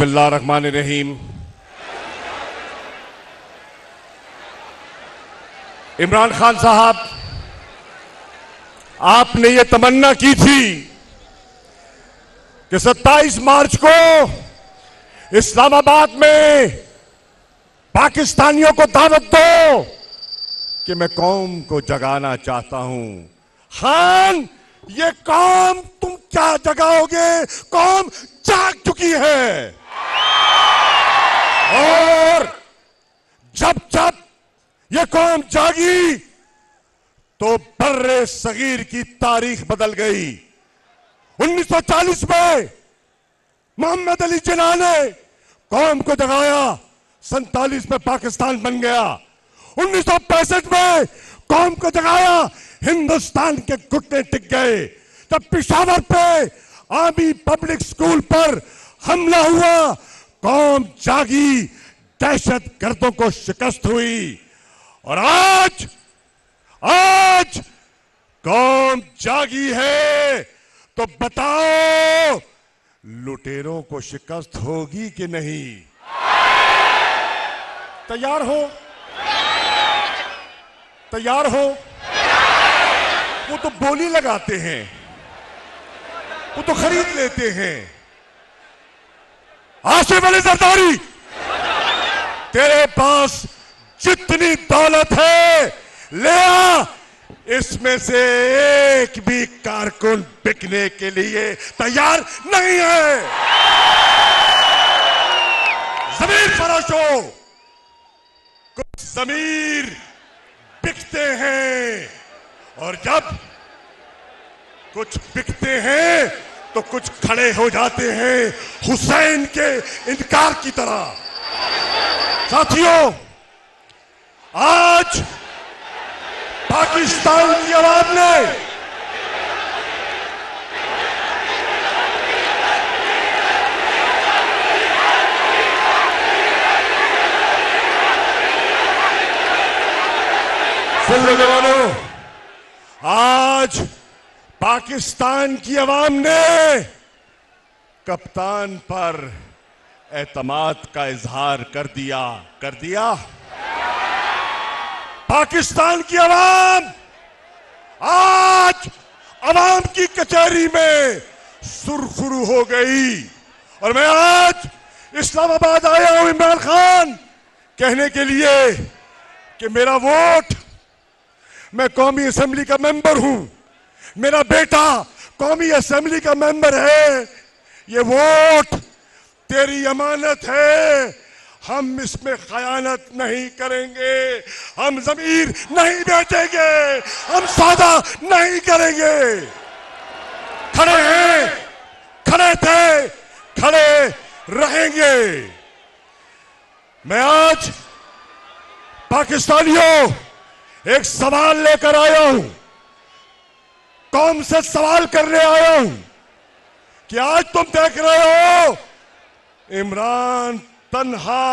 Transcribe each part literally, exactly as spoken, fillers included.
बिस्मिल्लाहिर्रहमानिर्रहीम। इमरान खान साहब, आपने ये तमन्ना की थी कि सत्ताईस मार्च को इस्लामाबाद में पाकिस्तानियों को दावत दो कि मैं कौम को जगाना चाहता हूं। खान, ये कौम तुम क्या जगाओगे? कौम जाग चुकी है। और जब जब ये कौम जागी तो बर्रे सगीर की तारीख बदल गई। उन्नीस सौ चालीस में मोहम्मद अली जिन्ना ने कौम को जगाया, सैतालीस में पाकिस्तान बन गया। उन्नीस सौ पैंसठ में कौम को जगाया, हिंदुस्तान के घुटने टिक गए। जब पिशावर पे आर्मी पब्लिक स्कूल पर हमला हुआ, कौम जागी, दहशत गर्दों को शिकस्त हुई। और आज आज कौम जागी है तो बताओ, लुटेरों को शिकस्त होगी कि नहीं? तैयार हो? तैयार हो? वो तो बोली लगाते हैं, वो तो खरीद लेते हैं। आसिफ अली जरदारी, तेरे पास जितनी दौलत है ले आ, इसमें से एक भी कारकुन बिकने के लिए तैयार नहीं है। जमीर फरोशो, कुछ जमीर बिकते हैं, और जब कुछ बिकते हैं तो कुछ खड़े हो जाते हैं हुसैन के इनकार की तरह। साथियों, आज पाकिस्तान की आवाम ने सुन लो जवानों, आज पाकिस्तान की आवाम ने कप्तान पर एतमाद का इजहार कर दिया कर दिया पाकिस्तान की आवाम आज आवाम की कचहरी में सुरखुरू हो गई। और मैं आज इस्लामाबाद आया हूं इमरान खान कहने के लिए कि मेरा वोट, मैं कौमी असेंबली का मेंबर हूं, मेरा बेटा कौमी असेंबली का मेंबर है, ये वोट तेरी अमानत है। हम इसमें खयानत नहीं करेंगे, हम जमीर नहीं बेचेंगे, हम सौदा नहीं करेंगे। खड़े हैं, खड़े थे, खड़े रहेंगे। मैं आज पाकिस्तानियों एक सवाल लेकर आया हूं, कौम से सवाल करने आया हूं कि आज तुम देख रहे हो इमरान तन्हा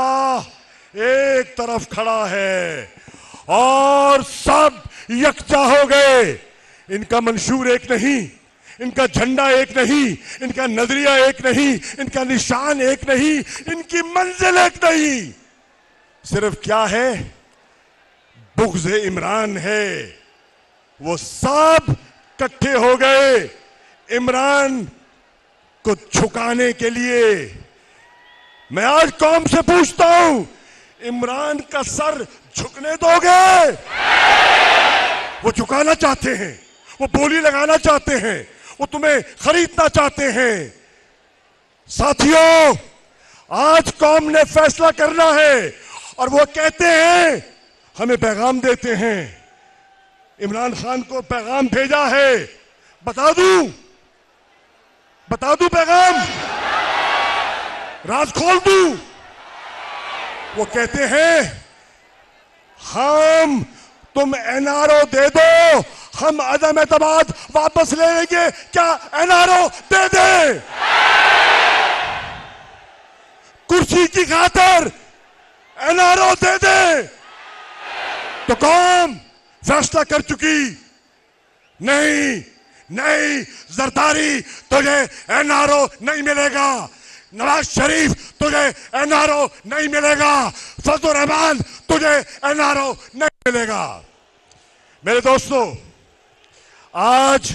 एक तरफ खड़ा है और सब यकजा हो गए। इनका मंशूर एक नहीं, इनका झंडा एक नहीं, इनका नजरिया एक नहीं, इनका निशान एक नहीं, इनकी मंजिल एक नहीं। सिर्फ क्या है? बुग़्ज़ इमरान है। वो सब इकट्ठे हो गए इमरान को झुकाने के लिए। मैं आज कौम से पूछता हूं, इमरान का सर झुकने दोगे? वो झुकाना चाहते हैं, वो बोली लगाना चाहते हैं, वो तुम्हें खरीदना चाहते हैं। साथियों, आज कौम ने फैसला करना है और वो कहते हैं, हमें पैगाम देते हैं, इमरान खान को पैगाम भेजा है। बता दूं, बता दूं पैगाम, राज खोल दूं। वो कहते हैं, हम तुम एनआरओ दे दो, हम अदम एतमाद वापस ले लेंगे। क्या एनआरओ दे दे? कुर्सी की खातिर एनआरओ दे दे? तो कौम फैसला कर चुकी, नहीं नहीं जरदारी, तुझे एनआरओ नहीं मिलेगा। नवाज शरीफ तुझे एनआरओ नहीं मिलेगा, फजल रहमान तुझे एनआरओ नहीं मिलेगा। मेरे दोस्तों, आज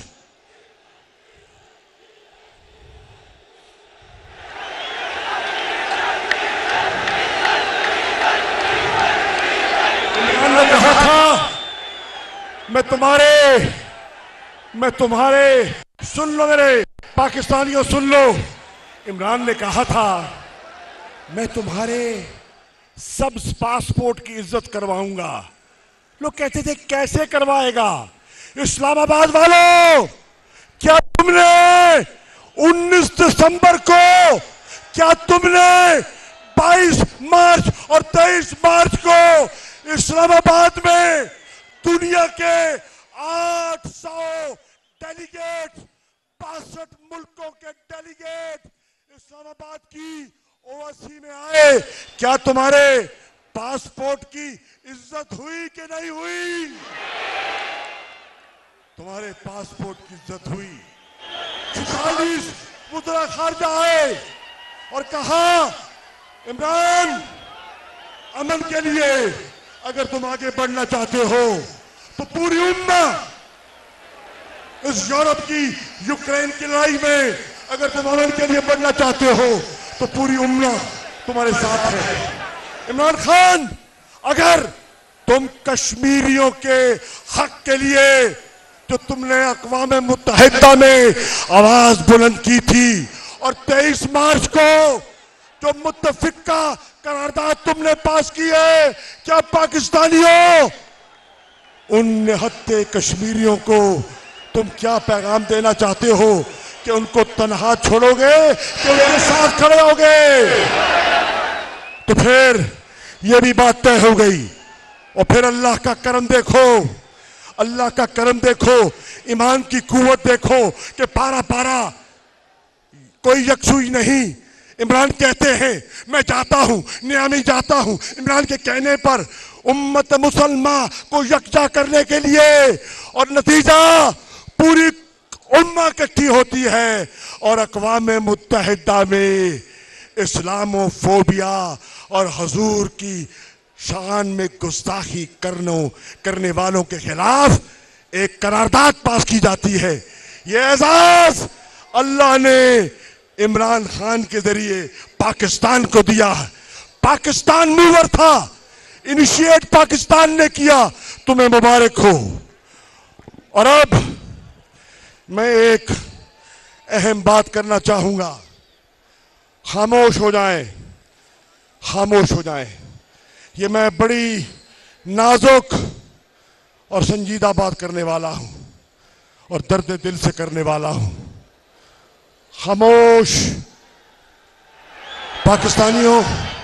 इमरान ने कहा था, मैं तुम्हारे मैं तुम्हारे सुन लो, मेरे पाकिस्तानियों सुन लो, इमरान ने कहा था मैं तुम्हारे सब पासपोर्ट की इज्जत करवाऊंगा। लोग कहते थे कैसे करवाएगा? इस्लामाबाद वालों, क्या तुमने उन्नीस दिसंबर को, क्या तुमने बाईस मार्च और तेईस मार्च को इस्लामाबाद में दुनिया के आठ सौ डेलीगेट, बासठ मुल्कों के डेलीगेट इस्लामाबाद की ओवैसी में आए, क्या तुम्हारे पासपोर्ट की इज्जत हुई कि नहीं हुई? तुम्हारे पासपोर्ट की इज्जत हुई। चालीस वज़ीर खारजा आए और कहा इमरान, अमन के लिए अगर तुम आगे बढ़ना चाहते हो तो पूरी उम्मा इस यूरोप की यूक्रेन की लड़ाई में अगर तुम अमन के लिए बढ़ना चाहते हो तो पूरी उम्मा तुम्हारे साथ है। इमरान खान, अगर तुम कश्मीरियों के हक के लिए जो तुमने अक़वाम मुत्तहिदा में आवाज बुलंद की थी और तेईस मार्च को जो मुत्तफिका करारदाद तुमने पास की है, क्या पाकिस्तानियों उन निहत्ते कश्मीरियों को तुम क्या पैगाम देना चाहते हो कि उनको तन्हा छोड़ोगे कि उनके साथ खड़े होगे? तो फिर यह भी बात तय हो गई। और फिर अल्लाह का करम देखो, अल्लाह का करम देखो, ईमान की कुव्वत देखो कि पारा पारा कोई यकसुई नहीं। इमरान कहते हैं मैं जाता हूं, नियामी जाता हूं, इमरान के कहने पर उम्मत मुसलमान को यकजा करने के लिए, और नतीजा पूरी उम्मा इकट्ठी होती है और अक़वाम मुत्तहिदा में इस्लामोफोबिया और हुजूर की शान में गुस्ताखी करनो करने वालों के खिलाफ एक करारदाद पास की जाती है। ये एजाज अल्लाह ने इमरान खान के जरिए पाकिस्तान को दिया है। पाकिस्तान मूवर था, इनिशिएट पाकिस्तान ने किया, तुम्हें मुबारक हो। और अब मैं एक अहम बात करना चाहूंगा। खामोश हो जाएं, खामोश हो जाएं। ये मैं बड़ी नाजुक और संजीदा बात करने वाला हूं और दर्द दिल से करने वाला हूं। खामोश पाकिस्तानियों,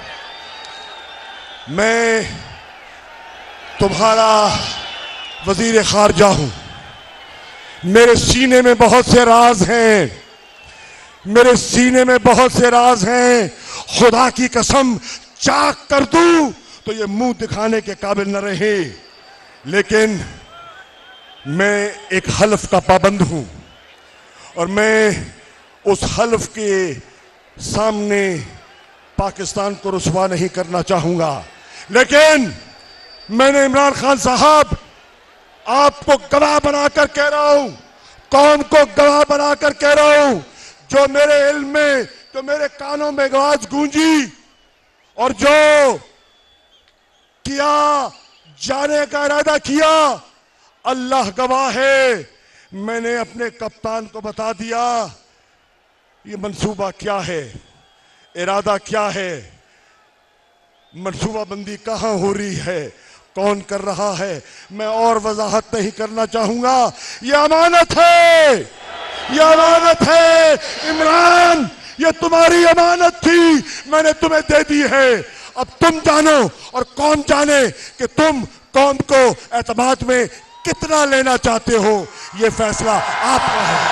मैं तुम्हारा वजीर खारजा हूं। मेरे सीने में बहुत से राज हैं, मेरे सीने में बहुत से राज हैं। खुदा की कसम चाक कर दूं तो ये मुंह दिखाने के काबिल न रहे, लेकिन मैं एक हल्फ का पाबंद हूं और मैं उस हल्फ के सामने पाकिस्तान को रुसवा नहीं करना चाहूंगा। लेकिन मैंने इमरान खान साहब आपको गवाह बनाकर कह रहा हूं, कौम को गवाह बनाकर कह रहा हूं, जो मेरे इल्म में, जो मेरे कानों में आवाज गूंजी और जो किया जाने का इरादा किया, अल्लाह गवाह है, मैंने अपने कप्तान को बता दिया ये मंसूबा क्या है, इरादा क्या है, मंसूबा बंदी कहां हो रही है, कौन कर रहा है। मैं और वजाहत नहीं करना चाहूंगा। ये अमानत है, ये अमानत है इमरान, ये तुम्हारी अमानत थी, मैंने तुम्हें दे दी है। अब तुम जानो और कौन जाने कि तुम कौम को एतमाद में कितना लेना चाहते हो। ये फैसला आपका है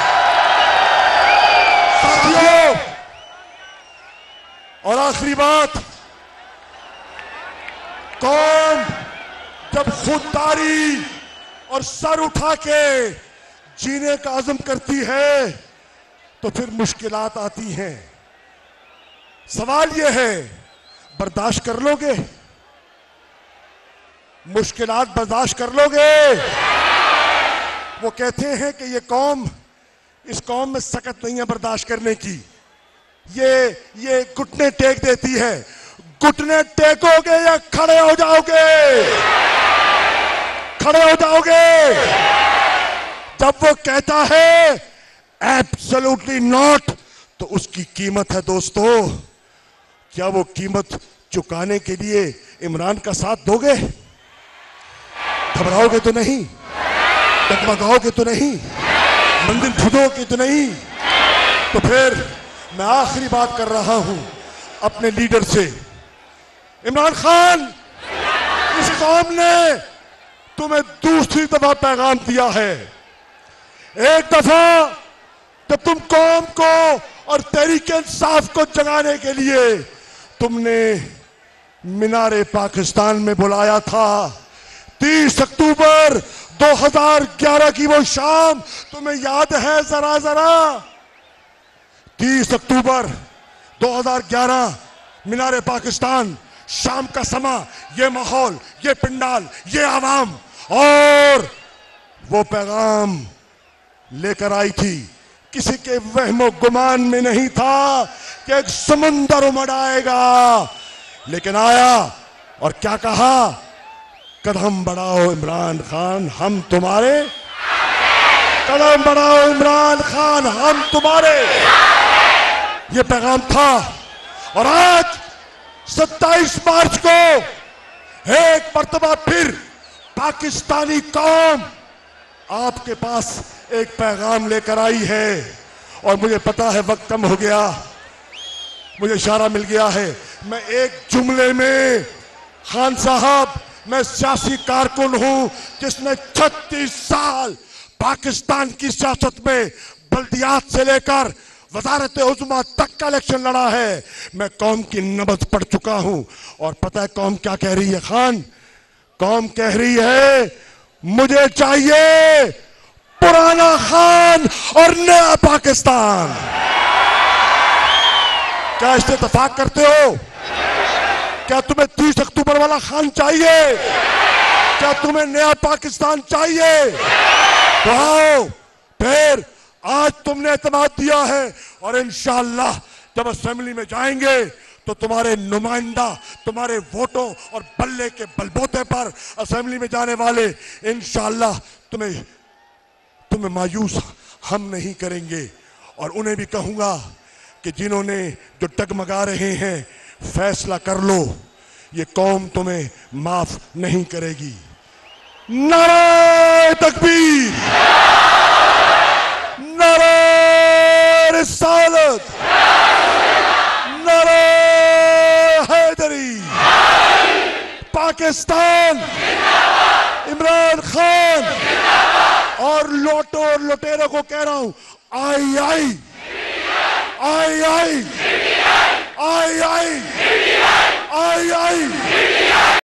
साथियों। और आखिरी बात, कौम जब खुददारी और सर उठा के जीने का अज़म करती है तो फिर मुश्किलात आती हैं। सवाल यह है, बर्दाश्त कर लोगे? मुश्किलात बर्दाश्त कर लोगे? वो कहते हैं कि ये कौम, इस कौम में सकत नहीं है बर्दाश्त करने की, ये ये घुटने टेक देती है। घुटने टेकोगे या खड़े हो जाओगे? खड़े हो जाओगे। जब वो कहता है एब्सोल्युटली नॉट, तो उसकी कीमत है दोस्तों। क्या वो कीमत चुकाने के लिए इमरान का साथ दोगे? घबराओगे तो नहीं, डगमगाओगे तो नहीं, मंदिर खुदोगे तो नहीं? तो फिर मैं आखिरी बात कर रहा हूं अपने लीडर से। इमरान खान, इस कौम ने तुम्हें दूसरी दफा पैगाम दिया है। एक दफा जब तुम कौम को और तहरीक इंसाफ को जगाने के लिए तुमने मीनारे पाकिस्तान में बुलाया था। तीस अक्टूबर दो हज़ार ग्यारह की वो शाम तुम्हें याद है? जरा जरा तीस अक्टूबर दो हज़ार ग्यारह, मीनारे पाकिस्तान, शाम का समा, ये माहौल, ये पिंडाल, ये आवाम, और वो पैगाम लेकर आई थी। किसी के वहमो गुमान में नहीं था कि एक समुंदर उमड़ आएगा, लेकिन आया। और क्या कहा? कदम बढ़ाओ इमरान खान, हम तुम्हारे। कदम बढ़ाओ इमरान खान, हम तुम्हारे। ये पैगाम था। और आज सत्ताईस मार्च को एक मर्तबा फिर पाकिस्तानी कौम आपके पास एक पैगाम लेकर आई है। और मुझे पता है वक्त कम हो गया, मुझे इशारा मिल गया है। मैं एक जुमले में, खान साहब, मैं सियासी कारकुन हूं जिसने छत्तीस साल पाकिस्तान की सियासत में बल्दियात से लेकर वजारत उज़्मा तक का इलेक्शन लड़ा है। मैं कौम की नबज पढ़ चुका हूं। और पता है कौम क्या कह रही है खान? कौम कह रही है, मुझे चाहिए पुराना खान और नया पाकिस्तान। क्या इससे इत्तेफाक करते हो? क्या तुम्हें तीस अक्टूबर वाला खान चाहिए? क्या तुम्हें नया पाकिस्तान चाहिए? तो आओ फिर, आज तुमने एतमाद दिया है और इंशाअल्लाह जब असेंबली में जाएंगे तो तुम्हारे नुमाइंदा तुम्हारे वोटों और बल्ले के बलबूते पर असेंबली में जाने वाले इंशाअल्लाह तुम्हें तुम्हें मायूस हम नहीं करेंगे। और उन्हें भी कहूंगा कि जिन्होंने जो डगमगा रहे हैं, फैसला कर लो, ये कौम तुम्हें माफ नहीं करेगी। नारे तकबीर, नारे रिसालत, नारे हैदरी, पाकिस्तान, इमरान खान। और लोटो और लुटेरों को कह रहा हूं, आई आई आई आई आई आई आई आई